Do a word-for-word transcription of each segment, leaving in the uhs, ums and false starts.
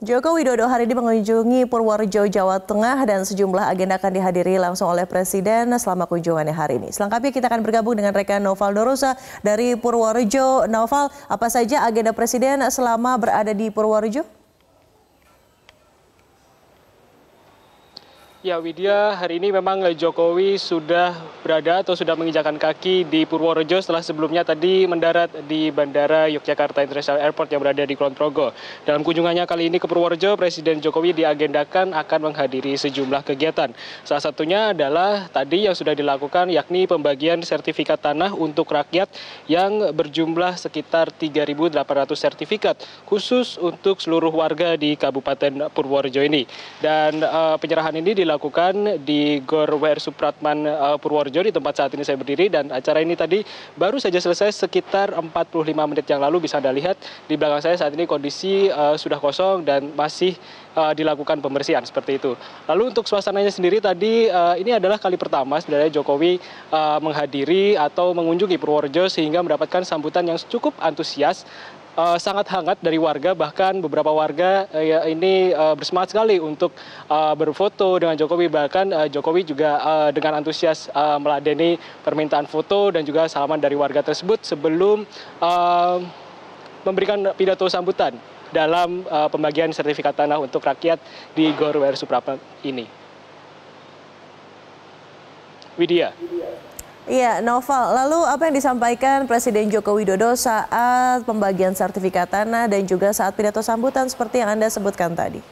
Joko Widodo hari ini mengunjungi Purworejo, Jawa Tengah dan sejumlah agenda akan dihadiri langsung oleh Presiden selama kunjungannya hari ini. Selengkapnya kita akan bergabung dengan rekan Noval Dorosa dari Purworejo. Noval, apa saja agenda Presiden selama berada di Purworejo? Ya Widya, hari ini memang Jokowi sudah berada atau sudah menginjakan kaki di Purworejo setelah sebelumnya tadi mendarat di Bandara Yogyakarta International Airport yang berada di Kulon Progo. Dalam kunjungannya kali ini ke Purworejo, Presiden Jokowi diagendakan akan menghadiri sejumlah kegiatan. Salah satunya adalah tadi yang sudah dilakukan yakni pembagian sertifikat tanah untuk rakyat yang berjumlah sekitar tiga ribu delapan ratus sertifikat khusus untuk seluruh warga di Kabupaten Purworejo ini. Dan uh, penyerahan ini dilakukan dilakukan di Gor W R Supratman uh, Purworejo di tempat saat ini saya berdiri, dan acara ini tadi baru saja selesai sekitar empat puluh lima menit yang lalu. Bisa Anda lihat di belakang saya saat ini kondisi uh, sudah kosong dan masih uh, dilakukan pembersihan seperti itu. Lalu untuk suasananya sendiri tadi uh, ini adalah kali pertama sebenarnya Jokowi uh, menghadiri atau mengunjungi Purworejo sehingga mendapatkan sambutan yang cukup antusias. Uh, sangat hangat dari warga, bahkan beberapa warga uh, ya, ini uh, bersemangat sekali untuk uh, berfoto dengan Jokowi. Bahkan uh, Jokowi juga uh, dengan antusias uh, meladeni permintaan foto dan juga salaman dari warga tersebut sebelum uh, memberikan pidato sambutan dalam uh, pembagian sertifikat tanah untuk rakyat di Gor W R Supratman ini. Widya. Iya, Noval. Lalu apa yang disampaikan Presiden Joko Widodo saat pembagian sertifikat tanah dan juga saat pidato sambutan seperti yang Anda sebutkan tadi?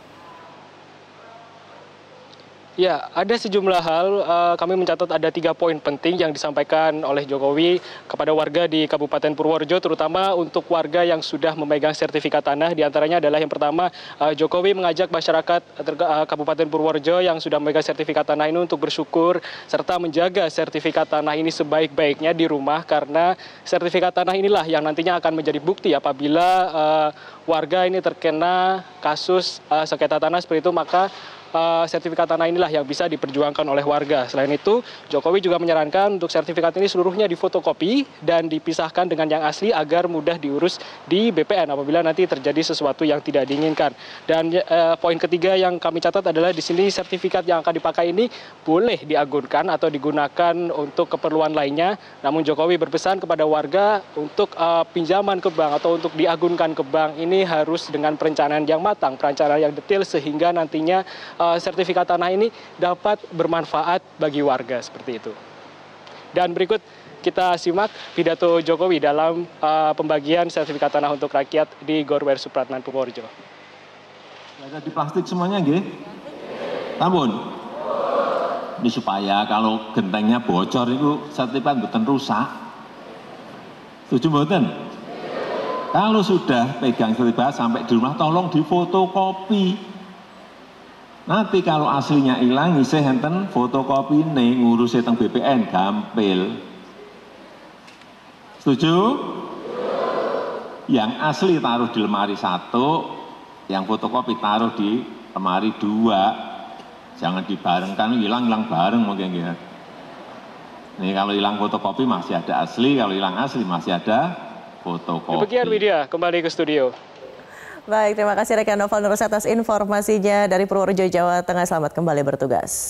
Ya, ada sejumlah hal. Uh, kami mencatat ada tiga poin penting yang disampaikan oleh Jokowi kepada warga di Kabupaten Purworejo, terutama untuk warga yang sudah memegang sertifikat tanah. Di antaranya adalah yang pertama, uh, Jokowi mengajak masyarakat uh, Kabupaten Purworejo yang sudah memegang sertifikat tanah ini untuk bersyukur serta menjaga sertifikat tanah ini sebaik-baiknya di rumah, karena sertifikat tanah inilah yang nantinya akan menjadi bukti apabila uh, warga ini terkena kasus uh, sengketa tanah seperti itu, maka Uh, sertifikat tanah inilah yang bisa diperjuangkan oleh warga. Selain itu, Jokowi juga menyarankan untuk sertifikat ini seluruhnya difotokopi dan dipisahkan dengan yang asli agar mudah diurus di B P N apabila nanti terjadi sesuatu yang tidak diinginkan. Dan uh, poin ketiga yang kami catat adalah di sini sertifikat yang akan dipakai ini boleh diagunkan atau digunakan untuk keperluan lainnya. Namun Jokowi berpesan kepada warga untuk uh, pinjaman ke bank atau untuk diagunkan ke bank ini harus dengan perencanaan yang matang, perencanaan yang detail sehingga nantinya Uh, sertifikat tanah ini dapat bermanfaat bagi warga seperti itu. Dan berikut kita simak pidato Jokowi dalam uh, pembagian sertifikat tanah untuk rakyat di Gor W R Supratman Purworejo. Ada di plastik semuanya nggih? Sampun. Ini supaya kalau gentengnya bocor itu sertifikat mboten rusak. Setuju mboten? Kalau sudah pegang sertifikat sampai di rumah tolong difotokopi. Nanti kalau aslinya hilang, isih enten fotokopi nih ngurusnya teng B P N gampil. Setuju? Yang asli taruh di lemari satu, yang fotokopi taruh di lemari dua. Jangan dibarengkan, hilang-hilang bareng mungkin ya. Nih kalau hilang fotokopi masih ada asli, kalau hilang asli masih ada fotokopi. Demikian Widya, kembali ke studio. Baik, terima kasih rekan Noval Dorosa atas informasinya dari Purworejo, Jawa Tengah. Selamat kembali bertugas.